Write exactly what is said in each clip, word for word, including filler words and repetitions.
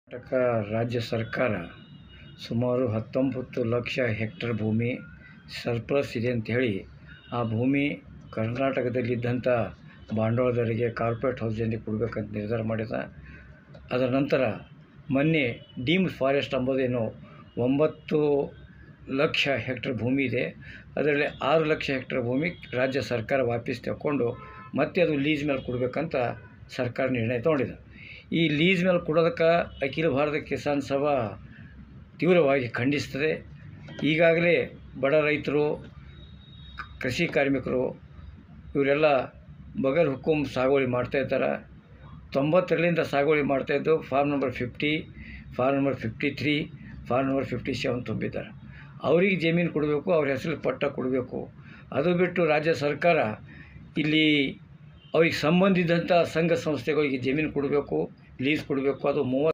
ಕರ್ನಾಟಕ ರಾಜ್ಯ ಸರ್ಕಾರ ಸುಮಾರು ಹತ್ತೊಂಬತ್ತು ಲಕ್ಷ ಹೆಕ್ಟರ್ ಭೂಮಿ ಸರ್ಪ್ಲಸ್ ಇದೆ ಅಂತ ಹೇಳಿ ಆ ಭೂಮಿ ಕರ್ನಾಟಕದಲ್ಲಿದ್ದಂಥ ಬಂಡವಾಳದಾರರಿಗೆ ಕಾರ್ಪೊರೇಟ್ ಹೌಸಿಂಗ್ ಕೊಡಬೇಕಂತ ನಿರ್ಧಾರ ಮಾಡಿದ. ಅದರ ನಂತರ ಮೊನ್ನೆ ಡೀಮ್ಡ್ ಫಾರೆಸ್ಟ್ ಎಂಬುದೇನು ಒಂಬತ್ತು ಲಕ್ಷ ಹೆಕ್ಟರ್ ಭೂಮಿ ಇದೆ, ಅದರಲ್ಲಿ ಆರು ಲಕ್ಷ ಹೆಕ್ಟರ್ ಭೂಮಿ ರಾಜ್ಯ ಸರ್ಕಾರ ವಾಪಸ್ ತಗೊಂಡು ಮತ್ತೆ ಅದು ಲೀಸ್ ಮೇಲೆ ಕೊಡಬೇಕಂತ ಸರ್ಕಾರ ನಿರ್ಣಯ ತೊಗೊಂಡಿದೆ. ಈ ಲೀಸ್ ಮೇಲೆ ಕೊಡೋದಕ್ಕೆ ಅಖಿಲ ಭಾರತ ಕಿಸಾನ್ ಸಭಾ ತೀವ್ರವಾಗಿ ಖಂಡಿಸ್ತದೆ. ಈಗಾಗಲೇ ಬಡ ರೈತರು, ಕೃಷಿ ಕಾರ್ಮಿಕರು ಇವರೆಲ್ಲ ಬಗರ್ ಹುಕುಂ ಸಾಗುವಳಿ ಮಾಡ್ತಾಯಿದ್ದಾರೆ. ತೊಂಬತ್ತರಲ್ಲಿಂದ ಸಾಗುವಳಿ ಮಾಡ್ತಾಯಿದ್ದು form number fifty, form number fifty three, form number fifty seven ತುಂಬಿದ್ದಾರೆ. ಅವರಿಗೆ ಜಮೀನು ಕೊಡಬೇಕು, ಅವ್ರ ಹೆಸರು ಪಟ್ಟ ಕೊಡಬೇಕು. ಅದು ಬಿಟ್ಟು ರಾಜ್ಯ ಸರ್ಕಾರ ಇಲ್ಲಿ ಅವ್ರಿಗೆ ಸಂಬಂಧಿಸಿದಂಥ ಸಂಘ ಸಂಸ್ಥೆಗಳಿಗೆ ಜಮೀನು ಕೊಡಬೇಕು, ಲೀಸ್ ಕೊಡಬೇಕು. ಅದು ಮೂವತ್ತು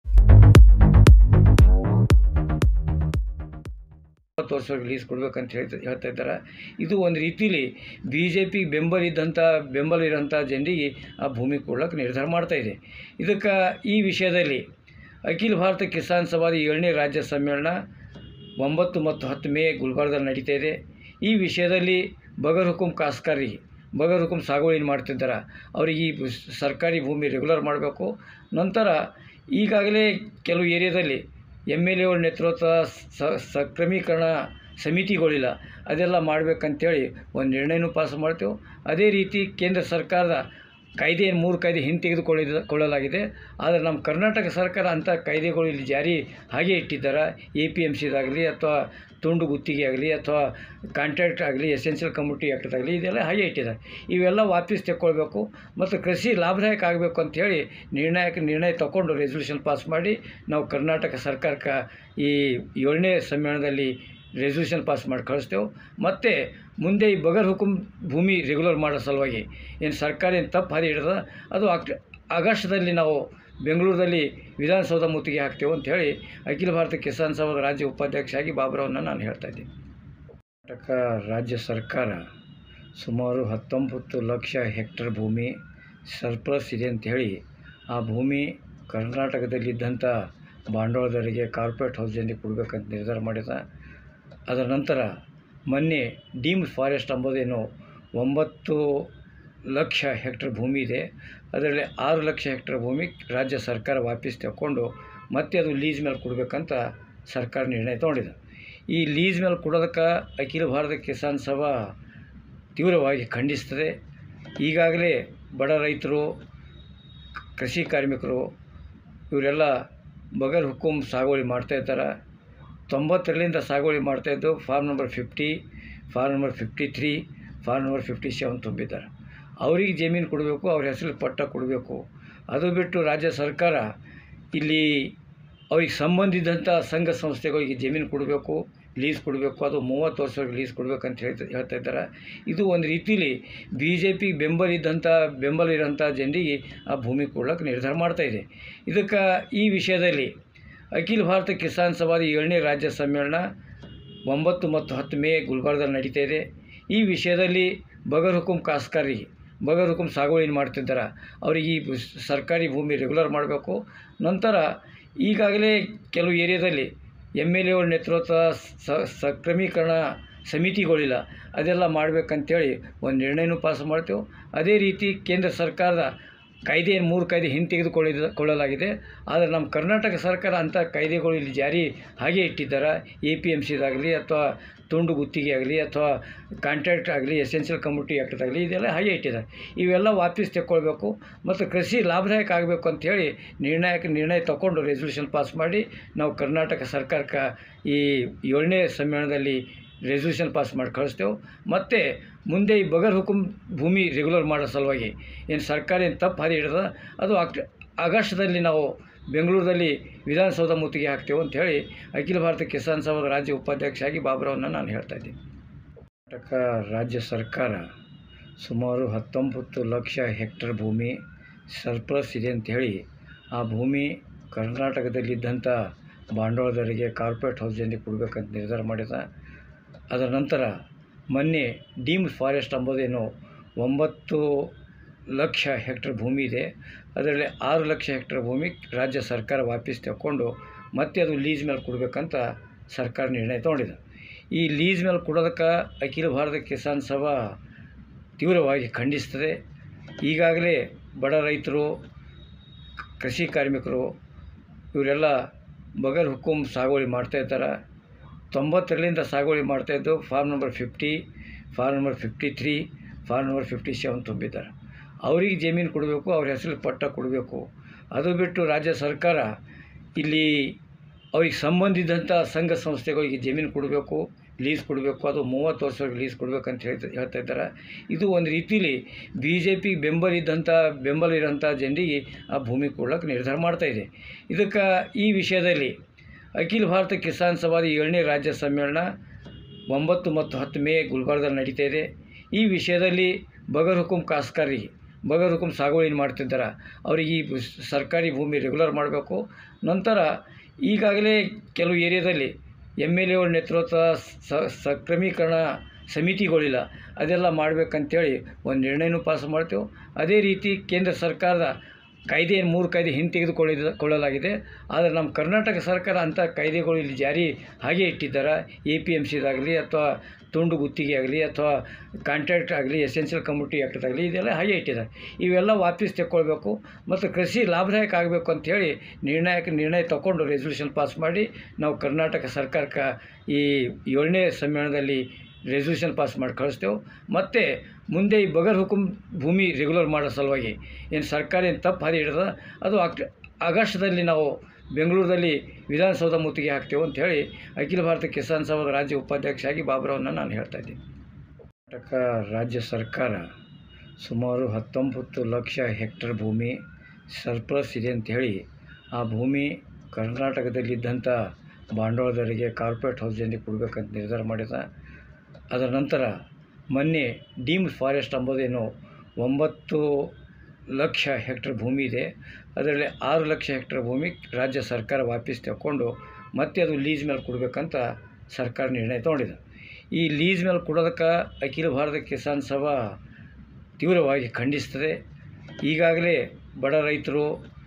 ವರ್ಷಕ್ಕೆ ಲೀಸ್ ಕೊಡಬೇಕಂತ ಹೇಳ್ತಾ ಹೇಳ್ತಾ ಇದ್ದಾರೆ. ಇದು ಒಂದು ರೀತಿಯಲ್ಲಿ ಬಿ ಜೆ ಪಿಗೆ ಬೆಂಬಲ ಇದ್ದಂಥ ಬೆಂಬಲ ಇರೋಂಥ ಜನರಿಗೆ ಆ ಭೂಮಿ ಕೊಡೋಕ್ಕೆ ನಿರ್ಧಾರ ಮಾಡ್ತಾಯಿದೆ. ಇದಕ್ಕೆ ಈ ವಿಷಯದಲ್ಲಿ ಅಖಿಲ ಭಾರತ ಕಿಸಾನ್ ಸಭಾದ ಏಳನೇ ರಾಜ್ಯ ಸಮ್ಮೇಳನ ಒಂಬತ್ತು ಮತ್ತು ಹತ್ತು ಮೇ ಗುಲ್ಬರ್ಗದಲ್ಲಿ ನಡೀತಾ ಇದೆ. ಈ ವಿಷಯದಲ್ಲಿ ಬಗರ್ ಹುಕುಂ ಕಾಸ್ಕಾರಿ ಬಗರ್ ಹುಕುಂ ಸಾಗುವಳಿ ಮಾಡ್ತಿದ್ದಾರೆ, ಅವರಿಗೆ ಈ ಸರ್ಕಾರಿ ಭೂಮಿ ರೆಗ್ಯುಲರ್ ಮಾಡಬೇಕು. ನಂತರ ಈಗಾಗಲೇ ಕೆಲವು ಏರಿಯಾದಲ್ಲಿ ಎಮ್ ಎಲ್ ಎಗಳ ನೇತೃತ್ವ ಸಕ್ರಮೀಕರಣ ಸಮಿತಿಗಳಿಲ್ಲ, ಅದೆಲ್ಲ ಮಾಡಬೇಕಂತೇಳಿ ಒಂದು ನಿರ್ಣಯನೂ ಪಾಸ್ ಮಾಡ್ತೇವೆ. ಅದೇ ರೀತಿ ಕೇಂದ್ರ ಸರ್ಕಾರದ ಕಾಯ್ದೆ ಮೂರು ಕಾಯ್ದೆ ಹಿಂತೆಗೆದುಕೊಳ್ಳ ಕೊಳ್ಳಲಾಗಿದೆ. ಆದರೆ ನಮ್ಮ ಕರ್ನಾಟಕ ಸರ್ಕಾರ ಅಂಥ ಕಾಯ್ದೆಗಳು ಇಲ್ಲಿ ಜಾರಿ ಹಾಗೆ ಇಟ್ಟಿದ್ದಾರೆ. ಎ ಪಿ ಎಮ್ ಸಿದಾಗಲಿ ಅಥವಾ ತುಂಡು ಗುತ್ತಿಗೆ ಆಗಲಿ ಅಥವಾ ಕಾಂಟ್ರಾಕ್ಟ್ ಆಗಲಿ, ಎಸೆನ್ಷಿಯಲ್ ಕಮ್ಯುನಿಟಿ ಆ್ಯಕ್ಟ್ ಆಗಲಿ, ಇದೆಲ್ಲ ಹಾಗೆ ಇಟ್ಟಿದ್ದಾರೆ. ಇವೆಲ್ಲ ವಾಪಸ್ ತೆಕ್ಕೊಳ್ಬೇಕು ಮತ್ತು ಕೃಷಿ ಲಾಭದಾಯಕ ಆಗಬೇಕು ಅಂಥೇಳಿ ನಿರ್ಣಾಯಕ ನಿರ್ಣಯ ತಗೊಂಡು ರೆಸಲ್ಯೂಷನ್ ಪಾಸ್ ಮಾಡಿ ನಾವು ಕರ್ನಾಟಕ ಸರ್ಕಾರಕ್ಕೆ ಈ ಏಳನೇ ಸಮ್ಮೇಳನದಲ್ಲಿ ರೆಸಲ್ಯೂಷನ್ ಪಾಸ್ ಮಾಡಿ ಕಳಿಸ್ತೇವೆ. ಮತ್ತು ಮುಂದೆ ಈ ಬಗರ್ ಹುಕುಂ ಭೂಮಿ ರೆಗ್ಯುಲರ್ ಮಾಡೋ ಸಲುವಾಗಿ ಏನು ಸರ್ಕಾರ ಏನು ತಪ್ಪು ಹಾದಿ ಹಿಡಿದ ಅದು ಅಕ್ ಆಗಸ್ಟ್ದಲ್ಲಿ ನಾವು ಬೆಂಗಳೂರಲ್ಲಿ ವಿಧಾನಸೌಧ ಮುತ್ತಿಗೆ ಹಾಕ್ತೇವೆ ಅಂಥೇಳಿ ಅಖಿಲ ಭಾರತ ಕಿಸಾನ್ ಸಭಾದ ರಾಜ್ಯ ಉಪಾಧ್ಯಕ್ಷರಾಗಿ ಬಾಬುರಾವ್ನ ನಾನು ಹೇಳ್ತಾ ಇದ್ದೀನಿ. ಕರ್ನಾಟಕ ರಾಜ್ಯ ಸರ್ಕಾರ ಸುಮಾರು ಹತ್ತೊಂಬತ್ತು ಲಕ್ಷ ಹೆಕ್ಟರ್ ಭೂಮಿ ಸರ್ಪ್ಲಸ್ ಇದೆ ಅಂತ ಹೇಳಿ ಆ ಭೂಮಿ ಕರ್ನಾಟಕದಲ್ಲಿದ್ದಂಥ ಬಂಡವಾಳದಾರರಿಗೆ ಕಾರ್ಪೊರೇಟ್ ಹೌಸಿಂಗ್ ಕೊಡಬೇಕಂತ ನಿರ್ಧಾರ ಮಾಡಿದ. ಅದರ ನಂತರ ಮೊನ್ನೆ ಡೀಮ್ಡ್ ಫಾರೆಸ್ಟ್ ಎಂಬುದೇನು ಒಂಬತ್ತು ಲಕ್ಷ ಹೆಕ್ಟರ್ ಭೂಮಿ ಇದೆ, ಅದರಲ್ಲಿ ಆರು ಲಕ್ಷ ಹೆಕ್ಟರ್ ಭೂಮಿ ರಾಜ್ಯ ಸರ್ಕಾರ ವಾಪಸ್ ತಗೊಂಡು ಮತ್ತೆ ಅದು ಲೀಸ್ ಮೇಲೆ ಕೊಡಬೇಕಂತ ಸರ್ಕಾರ ನಿರ್ಣಯ ತೊಗೊಂಡಿದೆ. ಈ ಲೀಸ್ ಮೇಲೆ ಕೊಡೋದಕ್ಕೆ ಅಖಿಲ ಭಾರತ ಕಿಸಾನ್ ಸಭಾ ತೀವ್ರವಾಗಿ ಖಂಡಿಸ್ತದೆ. ಈಗಾಗಲೇ ಬಡ ರೈತರು, ಕೃಷಿ ಕಾರ್ಮಿಕರು ಇವರೆಲ್ಲ ಬಗರ್ ಹುಕುಂ ಸಾಗುವಳಿ ಮಾಡ್ತಾಯಿದ್ದಾರೆ. ತೊಂಬತ್ತರಲ್ಲಿಂದ ಸಾಗುವಳಿ ಮಾಡ್ತಾಯಿದ್ದು form number fifty, form number fifty three, form number fifty seven ತುಂಬಿದ್ದಾರೆ. ಅವರಿಗೆ ಜಮೀನು ಕೊಡಬೇಕು, ಅವ್ರ ಹೆಸರು ಪಟ್ಟ ಕೊಡಬೇಕು. ಅದು ಬಿಟ್ಟು ರಾಜ್ಯ ಸರ್ಕಾರ ಇಲ್ಲಿ ಅವ್ರಿಗೆ ಸಂಬಂಧಿಸಿದಂಥ ಸಂಘ ಸಂಸ್ಥೆಗಳಿಗೆ ಜಮೀನು ಕೊಡಬೇಕು, ಲೀಸ್ ಕೊಡಬೇಕು. ಅದು ಮೂವತ್ತು ವರ್ಷಕ್ಕೆ ಲೀಸ್ ಕೊಡಬೇಕಂತ ಹೇಳ್ತಾ ಹೇಳ್ತಾ ಇದ್ದಾರೆ. ಇದು ಒಂದು ರೀತಿಯಲ್ಲಿ ಬಿ ಜೆ ಪಿಗೆ ಬೆಂಬಲ ಇದ್ದಂಥ ಬೆಂಬಲ ಇರೋಂಥ ಜನರಿಗೆ ಆ ಭೂಮಿ ಕೊಡೋಕ್ಕೆ ನಿರ್ಧಾರ ಮಾಡ್ತಾಯಿದೆ. ಇದಕ್ಕೆ ಈ ವಿಷಯದಲ್ಲಿ ಅಖಿಲ ಭಾರತ ಕಿಸಾನ್ ಸಭಾದ ಏಳನೇ ರಾಜ್ಯ ಸಮ್ಮೇಳನ ಒಂಬತ್ತು ಮತ್ತು ಹತ್ತು ಮೇ ಗುಲ್ಬರ್ಗದಲ್ಲಿ ನಡೀತಾ ಇದೆ. ಈ ವಿಷಯದಲ್ಲಿ ಬಗರ್ ಹುಕುಂ ಕಾಸ್ಕಾರಿ ಬಗರ್ ಹುಕುಂ ಸಾಗುವಳಿ ಮಾಡ್ತಿದ್ದಾರೆ, ಅವರಿಗೆ ಈ ಸರ್ಕಾರಿ ಭೂಮಿ ರೆಗ್ಯುಲರ್ ಮಾಡಬೇಕು. ನಂತರ ಈಗಾಗಲೇ ಕೆಲವು ಏರಿಯಾದಲ್ಲಿ ಎಮ್ ಎಲ್ ಎಗಳ ನೇತೃತ್ವ ಸಕ್ರಮೀಕರಣ ಸಮಿತಿಗಳಿಲ್ಲ, ಅದೆಲ್ಲ ಮಾಡಬೇಕಂತೇಳಿ ಒಂದು ನಿರ್ಣಯನೂ ಪಾಸ್ ಮಾಡ್ತೇವೆ. ಅದೇ ರೀತಿ ಕೇಂದ್ರ ಸರ್ಕಾರದ ಕಾಯ್ದೆ ಮೂರು ಕಾಯ್ದೆ ಹಿಂತೆಗೆದುಕೊಳ್ಳ ಕೊಳ್ಳಲಾಗಿದೆ. ಆದರೆ ನಮ್ಮ ಕರ್ನಾಟಕ ಸರ್ಕಾರ ಅಂಥ ಕಾಯ್ದೆಗಳು ಇಲ್ಲಿ ಜಾರಿ ಹಾಗೆ ಇಟ್ಟಿದ್ದಾರೆ. ಎ ಪಿ ಎಮ್ ಸಿದಾಗಲಿ ಅಥವಾ ತುಂಡು ಗುತ್ತಿಗೆ ಆಗಲಿ ಅಥವಾ ಕಾಂಟ್ರಾಕ್ಟ್ ಆಗಲಿ, ಎಸೆನ್ಷಿಯಲ್ ಕಮ್ಯುನಿಟಿ ಆ್ಯಕ್ಟ್ ಆಗಲಿ, ಇದೆಲ್ಲ ಹಾಗೆ ಇಟ್ಟಿದ್ದಾರೆ. ಇವೆಲ್ಲ ವಾಪಸ್ ತೆಕ್ಕೊಳ್ಬೇಕು ಮತ್ತು ಕೃಷಿ ಲಾಭದಾಯಕ ಆಗಬೇಕು ಅಂಥೇಳಿ ನಿರ್ಣಾಯಕ ನಿರ್ಣಯ ತಗೊಂಡು ರೆಸಲ್ಯೂಷನ್ ಪಾಸ್ ಮಾಡಿ ನಾವು ಕರ್ನಾಟಕ ಸರ್ಕಾರಕ್ಕೆ ಈ ಏಳನೇ ಸಮ್ಮೇಳನದಲ್ಲಿ ರೆಸಲ್ಯೂಷನ್ ಪಾಸ್ ಮಾಡಿ ಕಳಿಸ್ತೇವೆ. ಮತ್ತು ಮುಂದೆ ಈ ಬಗರ್ ಹುಕುಂ ಭೂಮಿ ರೆಗ್ಯುಲರ್ ಮಾಡೋ ಸಲುವಾಗಿ ಏನು ಸರ್ಕಾರ ಏನು ತಪ್ಪು ಹಾದಿ ಹಿಡಿದ ಅದು ಅಕ್ ಆಗಸ್ಟ್ದಲ್ಲಿ ನಾವು ಬೆಂಗಳೂರಲ್ಲಿ ವಿಧಾನಸೌಧ ಮುತ್ತಿಗೆ ಹಾಕ್ತೇವೆ ಅಂಥೇಳಿ ಅಖಿಲ ಭಾರತ ಕಿಸಾನ್ ಸಭಾದ ರಾಜ್ಯ ಉಪಾಧ್ಯಕ್ಷರಾಗಿ ಬಾಬುರಾವ್ನ ನಾನು ಹೇಳ್ತಾ ಇದ್ದೀನಿ. ಕರ್ನಾಟಕ ರಾಜ್ಯ ಸರ್ಕಾರ ಸುಮಾರು ಹತ್ತೊಂಬತ್ತು ಲಕ್ಷ ಹೆಕ್ಟರ್ ಭೂಮಿ ಸರ್ಪ್ಲಸ್ ಇದೆ ಅಂತ ಹೇಳಿ ಆ ಭೂಮಿ ಕರ್ನಾಟಕದಲ್ಲಿದ್ದಂಥ ಬಂಡವಾಳದಾರರಿಗೆ ಕಾರ್ಪೊರೇಟ್ ಹೌಸಿಂಗ್ ಕೊಡಬೇಕಂತ ನಿರ್ಧಾರ ಮಾಡಿದ. ಅದರ ನಂತರ ಮೊನ್ನೆ ಡೀಮ್ಡ್ ಫಾರೆಸ್ಟ್ ಎಂಬುದೇನು ಒಂಬತ್ತು ಲಕ್ಷ ಹೆಕ್ಟರ್ ಭೂಮಿ ಇದೆ. ಅದರಲ್ಲಿ ಆರು ಲಕ್ಷ ಹೆಕ್ಟರ್ ಭೂಮಿ ರಾಜ್ಯ ಸರ್ಕಾರ ವಾಪಸ್ ತಗೊಂಡು ಮತ್ತೆ ಅದು ಲೀಸ್ ಮೇಲೆ ಕೊಡಬೇಕಂತ ಸರ್ಕಾರ ನಿರ್ಣಯ ತೊಗೊಂಡಿದೆ. ಈ ಲೀಸ್ ಮೇಲೆ ಕೊಡೋದಕ್ಕೆ ಅಖಿಲ ಭಾರತ ಕಿಸಾನ್ ಸಭಾ ತೀವ್ರವಾಗಿ ಖಂಡಿಸ್ತದೆ. ಈಗಾಗಲೇ ಬಡ ರೈತರು, ಕೃಷಿ ಕಾರ್ಮಿಕರು ಇವರೆಲ್ಲ ಬಗರ್ ಹುಕುಂ ಸಾಗುವಳಿ ಮಾಡ್ತಾಯಿದ್ದಾರೆ. ತೊಂಬತ್ತರಲ್ಲಿಂದ ಸಾಗುವಳಿ ಮಾಡ್ತಾಯಿದ್ದು form number fifty, form number fifty three, form number fifty seven ತುಂಬಿದ್ದಾರೆ. ಅವ್ರಿಗೆ ಜಮೀನು ಕೊಡಬೇಕು, ಅವ್ರ ಹೆಸರು ಪಟ್ಟ ಕೊಡಬೇಕು. ಅದು ಬಿಟ್ಟು ರಾಜ್ಯ ಸರ್ಕಾರ ಇಲ್ಲಿ ಅವ್ರಿಗೆ ಸಂಬಂಧಿಸಿದಂಥ ಸಂಘ ಸಂಸ್ಥೆಗಳಿಗೆ ಜಮೀನು ಕೊಡಬೇಕು, ಲೀಸ್ ಕೊಡಬೇಕು, ಅದು ಮೂವತ್ತು ವರ್ಷಕ್ಕೆ ಲೀಸ್ ಕೊಡಬೇಕಂತ ಹೇಳ್ತಾ ಹೇಳ್ತಾ ಇದ್ದಾರೆ. ಇದು ಒಂದು ರೀತಿಯಲ್ಲಿ ಬಿ ಜೆ ಪಿಗೆ ಬೆಂಬಲ ಇದ್ದಂಥ ಬೆಂಬಲ ಇರೋಂಥ ಜನರಿಗೆ ಆ ಭೂಮಿ ಕೊಡೋಕ್ಕೆ ನಿರ್ಧಾರ ಮಾಡ್ತಾಯಿದೆ. ಇದಕ್ಕೆ ಈ ವಿಷಯದಲ್ಲಿ ಅಖಿಲ ಭಾರತ ಕಿಸಾನ್ ಸಭಾದ ಏಳನೇ ರಾಜ್ಯ ಸಮ್ಮೇಳನ ಒಂಬತ್ತು ಮತ್ತು ಹತ್ತು ಮೇ ಗುಲ್ಬರ್ಗದಲ್ಲಿ ನಡೀತಾ ಇದೆ. ಈ ವಿಷಯದಲ್ಲಿ ಬಗರ್ ಹುಕುಂ ಕಾಸ್ಕಾರಿ ಬಗರ್ ಹುಕುಂ ಸಾಗುವಳಿ ಮಾಡ್ತಿದ್ದಾರೆ. ಅವರಿಗೆ ಈ ಸರ್ಕಾರಿ ಭೂಮಿ ರೆಗ್ಯುಲರ್ ಮಾಡಬೇಕು. ನಂತರ ಈಗಾಗಲೇ ಕೆಲವು ಏರಿಯಾದಲ್ಲಿ ಎಮ್ ಎಲ್ ಎಗಳ ನೇತೃತ್ವ ಸಕ್ರಮೀಕರಣ ಸಮಿತಿಗಳಿಲ್ಲ, ಅದೆಲ್ಲ ಮಾಡಬೇಕಂತೇಳಿ ಒಂದು ನಿರ್ಣಯನೂ ಪಾಸ್ ಮಾಡ್ತೇವೆ. ಅದೇ ರೀತಿ ಕೇಂದ್ರ ಸರ್ಕಾರದ ಕಾಯ್ದೆ ಮೂರು ಕಾಯ್ದೆ ಹಿಂತೆಗೆದುಕೊಳ್ಳಿದ ಕೊಳ್ಳಲಾಗಿದೆ. ಆದರೆ ನಮ್ಮ ಕರ್ನಾಟಕ ಸರ್ಕಾರ ಅಂಥ ಕಾಯ್ದೆಗಳು ಇಲ್ಲಿ ಜಾರಿ ಹಾಗೆ ಇಟ್ಟಿದ್ದಾರೆ. ಎ ಪಿ ಎಮ್ ಸಿದಾಗಲಿ ಅಥವಾ ತುಂಡು ಗುತ್ತಿಗೆ ಆಗಲಿ ಅಥವಾ ಕಾಂಟ್ರಾಕ್ಟ್ ಆಗಲಿ, ಎಸೆನ್ಷಿಯಲ್ ಕಮ್ಯುನಿಟಿ ಆ್ಯಕ್ಟ್ ಆಗಲಿ, ಇದೆಲ್ಲ ಹಾಗೆ ಇಟ್ಟಿದ್ದಾರೆ. ಇವೆಲ್ಲ ವಾಪಸ್ ತೆಕ್ಕೊಳ್ಬೇಕು ಮತ್ತು ಕೃಷಿ ಲಾಭದಾಯಕ ಆಗಬೇಕು ಅಂಥೇಳಿ ನಿರ್ಣಾಯಕ ನಿರ್ಣಯ ತಗೊಂಡು ರೆಸಲ್ಯೂಷನ್ ಪಾಸ್ ಮಾಡಿ ನಾವು ಕರ್ನಾಟಕ ಸರ್ಕಾರಕ್ಕೆ ಈ ಏಳನೇ ಸಮ್ಮೇಳನದಲ್ಲಿ ರೆಸಲ್ಯೂಷನ್ ಪಾಸ್ ಮಾಡಿ ಕಳಿಸ್ತೇವೆ. ಮತ್ತು ಮುಂದೆ ಈ ಬಗರ್ ಹುಕುಂ ಭೂಮಿ ರೆಗ್ಯುಲರ್ ಮಾಡೋ ಸಲುವಾಗಿ ಏನು ಸರ್ಕಾರ ಏನು ತಪ್ಪು ಹಾದಿ ಹಿಡಿದ ಅದು ಅಕ್ ಆಗಸ್ಟ್ದಲ್ಲಿ ನಾವು ಬೆಂಗಳೂರಲ್ಲಿ ವಿಧಾನಸೌಧ ಮುತ್ತಿಗೆ ಹಾಕ್ತೇವೆ ಅಂಥೇಳಿ ಅಖಿಲ ಭಾರತ ಕಿಸಾನ್ ಸಭಾದ ರಾಜ್ಯ ಉಪಾಧ್ಯಕ್ಷ ಆಗಿ ಬಾಬುರಾವ್ನ ನಾನು ಹೇಳ್ತಾ ಇದ್ದೀನಿ. ಕರ್ನಾಟಕ ರಾಜ್ಯ ಸರ್ಕಾರ ಸುಮಾರು ಹತ್ತೊಂಬತ್ತು ಲಕ್ಷ ಹೆಕ್ಟರ್ ಭೂಮಿ ಸರ್ಪ್ಲಸ್ ಇದೆ ಅಂಥೇಳಿ ಆ ಭೂಮಿ ಕರ್ನಾಟಕದಲ್ಲಿದ್ದಂಥ ಬಂಡವಾಳದಾರರಿಗೆ, ಕಾರ್ಪೊರೇಟ್ ಹೌಸ್ ಜನರಿಗೆ ಕೊಡಬೇಕಂತ ನಿರ್ಧಾರ ಮಾಡಿದ. ಅದರ ನಂತರ ಮೊನ್ನೆ ಡೀಮ್ಡ್ ಫಾರೆಸ್ಟ್ ಅಂಬೋದೇನು ಒಂಬತ್ತು ಲಕ್ಷ ಹೆಕ್ಟರ್ ಭೂಮಿ ಇದೆ. ಅದರಲ್ಲಿ ಆರು ಲಕ್ಷ ಹೆಕ್ಟರ್ ಭೂಮಿ ರಾಜ್ಯ ಸರ್ಕಾರ ವಾಪಸ್ ತಗೊಂಡು ಮತ್ತೆ ಅದು ಲೀಸ್ ಮೇಲೆ ಕೊಡಬೇಕಂತ ಸರ್ಕಾರ ನಿರ್ಣಯ ತೊಗೊಂಡಿದೆ. ಈ ಲೀಸ್ ಮೇಲೆ ಕೊಡೋದಕ್ಕೆ ಅಖಿಲ ಭಾರತ ಕಿಸಾನ್ ಸಭಾ ತೀವ್ರವಾಗಿ ಖಂಡಿಸ್ತದೆ. ಈಗಾಗಲೇ ಬಡ ರೈತರು,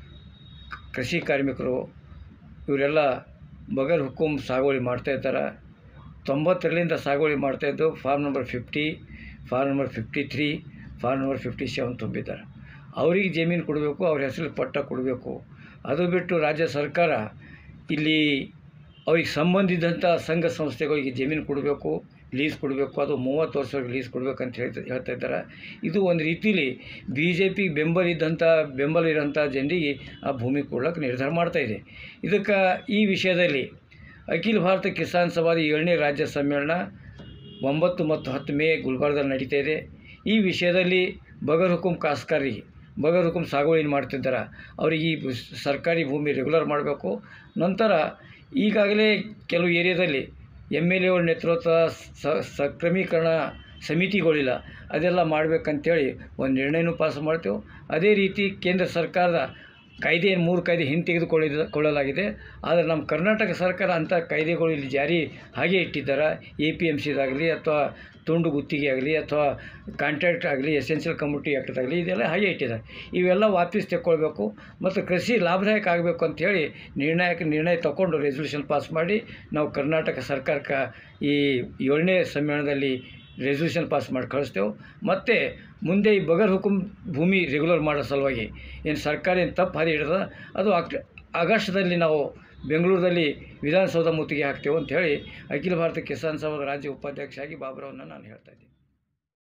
ಕೃಷಿ ಕಾರ್ಮಿಕರು ಇವರೆಲ್ಲ ಬಗರ್ ಹುಕುಂ ಸಾಗುವಳಿ ಮಾಡ್ತಾಯಿದ್ದಾರೆ. ತೊಂಬತ್ತರಲ್ಲಿಂದ ಸಾಗುವಳಿ ಮಾಡ್ತಾಯಿದ್ದು form number fifty, form number fifty three, form number fifty seven ತುಂಬಿದ್ದಾರೆ. ಅವ್ರಿಗೆ ಜಮೀನು ಕೊಡಬೇಕು, ಅವ್ರ ಹೆಸರು ಪಟ್ಟ ಕೊಡಬೇಕು. ಅದು ಬಿಟ್ಟು ರಾಜ್ಯ ಸರ್ಕಾರ ಇಲ್ಲಿ ಅವ್ರಿಗೆ ಸಂಬಂಧಿಸಿದಂಥ ಸಂಘ ಸಂಸ್ಥೆಗಳಿಗೆ ಜಮೀನು ಕೊಡಬೇಕು, ಲೀಸ್ ಕೊಡಬೇಕು, ಅದು ಮೂವತ್ತು ವರ್ಷಕ್ಕೆ ಲೀಸ್ ಕೊಡಬೇಕಂತ ಹೇಳ್ತಾ ಹೇಳ್ತಾ ಇದ್ದಾರೆ. ಇದು ಒಂದು ರೀತಿಯಲ್ಲಿ ಬಿ ಜೆ ಪಿಗೆ ಬೆಂಬಲ ಇದ್ದಂಥ ಬೆಂಬಲ ಇರೋಂಥ ಜನರಿಗೆ ಆ ಭೂಮಿ ಕೊಡೋಕ್ಕೆ ನಿರ್ಧಾರ ಮಾಡ್ತಾಯಿದೆ. ಇದಕ್ಕೆ ಈ ವಿಷಯದಲ್ಲಿ ಅಖಿಲ ಭಾರತ ಕಿಸಾನ್ ಸಭಾದ ಏಳನೇ ರಾಜ್ಯ ಸಮ್ಮೇಳನ ಒಂಬತ್ತು ಮತ್ತು ಹತ್ತು ಮೇ ಗುಲ್ಬರ್ಗದಲ್ಲಿ ನಡೀತಾ ಇದೆ. ಈ ವಿಷಯದಲ್ಲಿ ಬಗರ್ ಹುಕುಂ ಕಾಸ್ಕಾರಿ ಬಗರ್ ಹುಕುಂ ಸಾಗುವಳಿ ಮಾಡ್ತಿದ್ದಾರೆ. ಅವರಿಗೆ ಈ ಸರ್ಕಾರಿ ಭೂಮಿ ರೆಗ್ಯುಲರ್ ಮಾಡಬೇಕು. ನಂತರ ಈಗಾಗಲೇ ಕೆಲವು ಏರಿಯಾದಲ್ಲಿ ಎಮ್ ಎಲ್ ಎಗಳ ನೇತೃತ್ವ ಸಕ್ರಮೀಕರಣ ಸಮಿತಿಗಳಿಲ್ಲ, ಅದೆಲ್ಲ ಮಾಡಬೇಕಂತೇಳಿ ಒಂದು ನಿರ್ಣಯನೂ ಪಾಸ್ ಮಾಡ್ತೇವೆ. ಅದೇ ರೀತಿ ಕೇಂದ್ರ ಸರ್ಕಾರದ ಕಾಯ್ದೆ ಮೂರು ಕಾಯ್ದೆ ಹಿಂತೆಗೆದುಕೊಳ್ಳಿದ ಕೊಳ್ಳಲಾಗಿದೆ. ಆದರೆ ನಮ್ಮ ಕರ್ನಾಟಕ ಸರ್ಕಾರ ಅಂಥ ಕಾಯ್ದೆಗಳು ಇಲ್ಲಿ ಜಾರಿ ಹಾಗೆ ಇಟ್ಟಿದ್ದಾರೆ. ಎ ಪಿ ಎಮ್ ಸಿದಾಗಲಿ ಅಥವಾ ತುಂಡು ಗುತ್ತಿಗೆ ಆಗಲಿ ಅಥವಾ ಕಾಂಟ್ರಾಕ್ಟ್ ಆಗಲಿ, ಎಸೆನ್ಷಿಯಲ್ ಕಮ್ಯುನಿಟಿ ಆ್ಯಕ್ಟ್ ಆಗಲಿ, ಇದೆಲ್ಲ ಹಾಗೆ ಇಟ್ಟಿದ್ದಾರೆ. ಇವೆಲ್ಲ ವಾಪಸ್ ತೆಕ್ಕೊಳ್ಬೇಕು ಮತ್ತು ಕೃಷಿ ಲಾಭದಾಯಕ ಆಗಬೇಕು ಅಂಥೇಳಿ ನಿರ್ಣಾಯಕ ನಿರ್ಣಯ ತಗೊಂಡು ರೆಸಲ್ಯೂಷನ್ ಪಾಸ್ ಮಾಡಿ ನಾವು ಕರ್ನಾಟಕ ಸರ್ಕಾರಕ್ಕೆ ಈ ಏಳನೇ ಸಮ್ಮೇಳನದಲ್ಲಿ ರೆಸಲ್ಯೂಷನ್ ಪಾಸ್ ಮಾಡಿ ಕಳಿಸ್ತೇವೆ. ಮತ್ತು ಮುಂದೆ ಈ ಬಗರ್ ಹುಕುಂ ಭೂಮಿ ರೆಗ್ಯುಲರ್ ಮಾಡೋ ಸಲುವಾಗಿ ಏನು ಸರ್ಕಾರ ಏನು ತಪ್ಪು ಹಾದಿ ಹಿಡಿದ ಅದು ಅಕ್ ಆಗಸ್ಟ್ದಲ್ಲಿ ನಾವು ಬೆಂಗಳೂರಲ್ಲಿ ವಿಧಾನಸೌಧ ಮುತ್ತಿಗೆ ಹಾಕ್ತೇವೆ ಅಂಥೇಳಿ ಅಖಿಲ ಭಾರತ ಕಿಸಾನ್ ಸಭಾದ ರಾಜ್ಯ ಉಪಾಧ್ಯಕ್ಷ ಆಗಿ ಬಾಬುರಾವ್ನ ನಾನು ಹೇಳ್ತಾ ಇದ್ದೀನಿ.